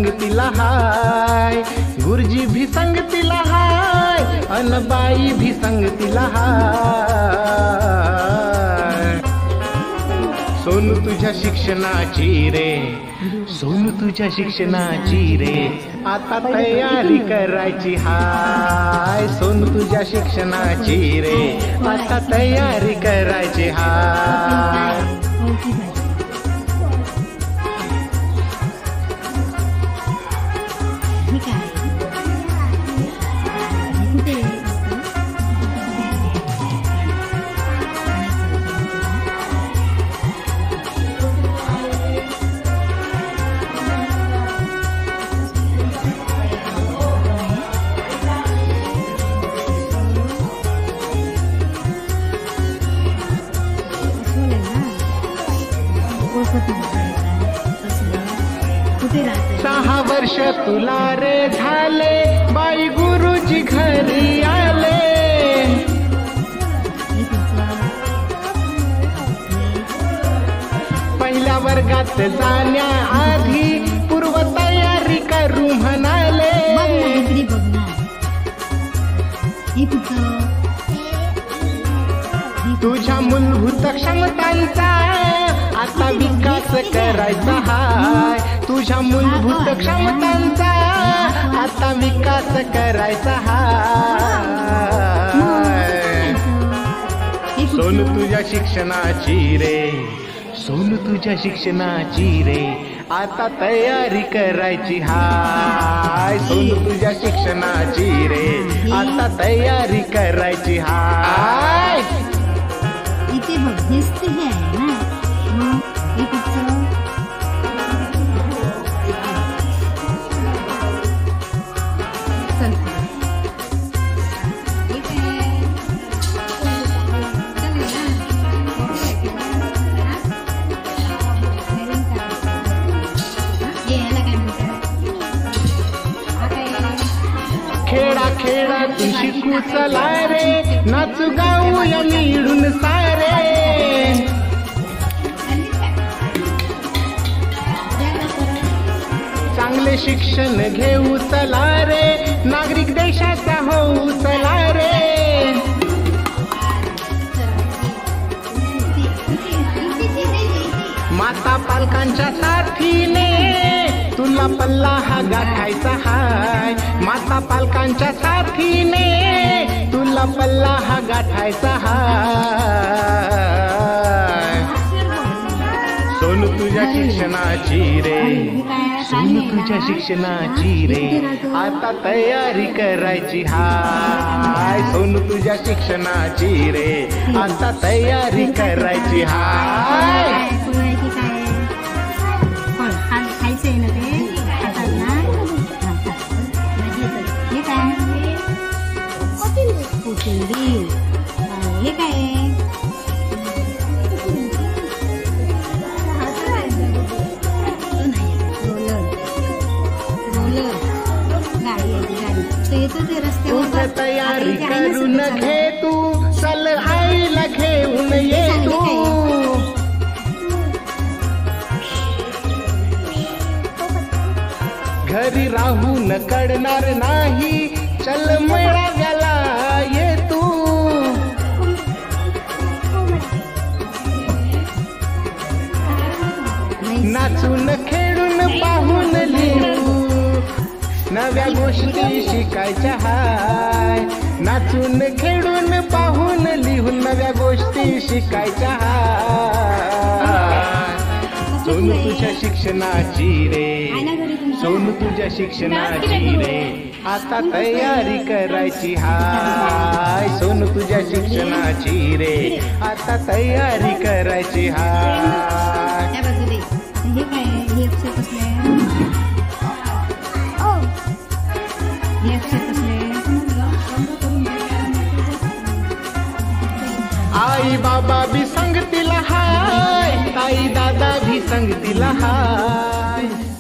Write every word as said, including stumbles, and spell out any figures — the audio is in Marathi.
संगतीला हाय, गुरुजी भी संगतीला हाय, अन बाई भी संगतीला हाय। सोनू तुझ्या शिक्षणाची रे, सोनू तुझ्या शिक्षणाची रे, आता तयारी करायची हाय। सोनू तुझ्या शिक्षणाची रे, आता तयारी करायची हाय। सहा वर्ष तुला रे झाले, बाई गुरुजी घरी आले। पहिल्या वर्गात जाण्याआधी पूर्व तयारी करू म्हणाले। तुझ्या मूलभूत क्षमतांचा आता विकास करायचा हाय, तुझ्या मूलभूत क्षमतांचा आता विकास करायचा हाय। सोनू तुझ्या शिक्षणाची रे, सोनू तुझ्या शिक्षणाची रे, आता तयारी करायची हाय। सोनू तुझ्या शिक्षणाची रे, आता तयारी करायची हाय। इथे बघ दिसते हे आहे ना, मग हे कुठचं चल ठीक आहे, खेळा खेळा तू शिकू चला रे, नाचू गाऊया मिळून सारे। चांगले शिक्षण घेऊ चला रे, नागरिक देशाचा होऊ चला रे। माता पालकांच्या साथीने तुला पल्ला हा गाठायचा हाय, माता पालकांच्या साथीने तुला पल्ला हा गाठायचा हाय। सोनू तुझ्या शिक्षणाची रे, सोनू तुझ्या शिक्षणाची रे, आता तयारी करायची हाय। सोनू तुझ्या शिक्षणाची रे, आता तयारी करायची हाय। हे काय गाडी तयारी करून घे तू, चल आईला घेऊन ये तू। घरी राहून कळणार नाही, चल मेळाव्याला ये तू। नाचून खेळून पाहून लिहू, नव्या गोष्टी शिकायच्या हाय। नाचून खेळून पाहून लिहून नव्या गोष्टी शिकायच्या हाय। सोनू तुझ्या शिक्षणाची रे, सोनू तुझ्या शिक्षणाची रे, आता तयारी करायची हाय। सोनू तुझ्या शिक्षणाची रे, आता तयारी करायची हाय। हे काय हे अक्षर कसले, हे अक्षर कसले, आई बाबा भी संगतीला हाय, ताई दादा भी संगतीला हाय।